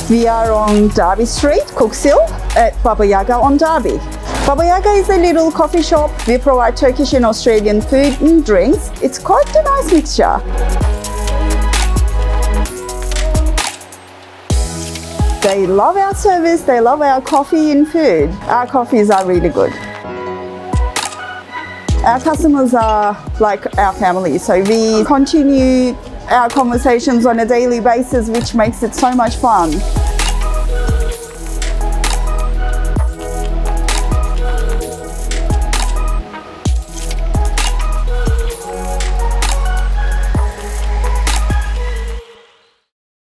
We are on Darby Street, Cookshill, at Yaga on Darby. Yaga is a little coffee shop. We provide Turkish and Australian food and drinks. It's quite a nice mixture. They love our service, they love our coffee and food. Our coffees are really good. Our customers are like our family, so we continue our conversations on a daily basis, which makes it so much fun.